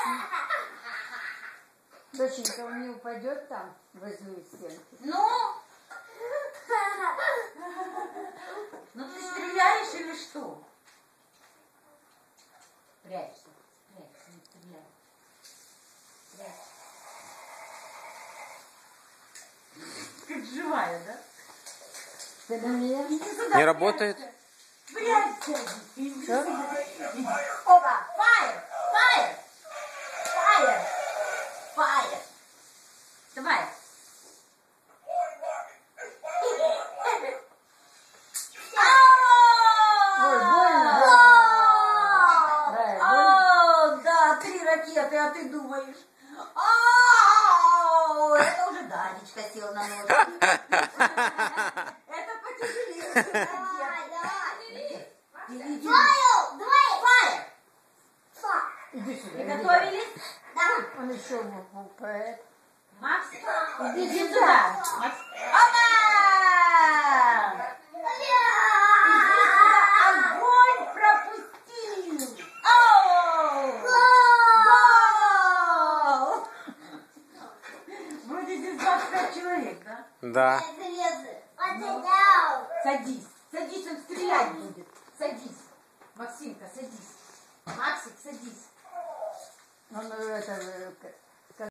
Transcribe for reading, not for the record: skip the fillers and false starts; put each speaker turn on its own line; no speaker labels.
Доченька, он не упадет там, возле стенки?
Ну? Ну ты стреляешь или что? Прячься, прячься, не стреляй. Прячься. Как живая, да?
Ты на меня?
Не работает?
Прячься. Опа, fire, fire, fire, fire. Давай.
Ой, больно.
Да, 3 ракеты, а ты думаешь? Это уже Данечка сел на нож. Это потяжелее.
Иди сюда.
Приготовились?
Да. Он еще поэт.
Макс,
Иди сюда.
Макс. Опа! Иди сюда, огонь пропустил. Гол! Вроде здесь 25 человек, да?
Да.
Садись, садись, он стрелять будет. Садись. Максимка, садись. Максик, садись.
Он это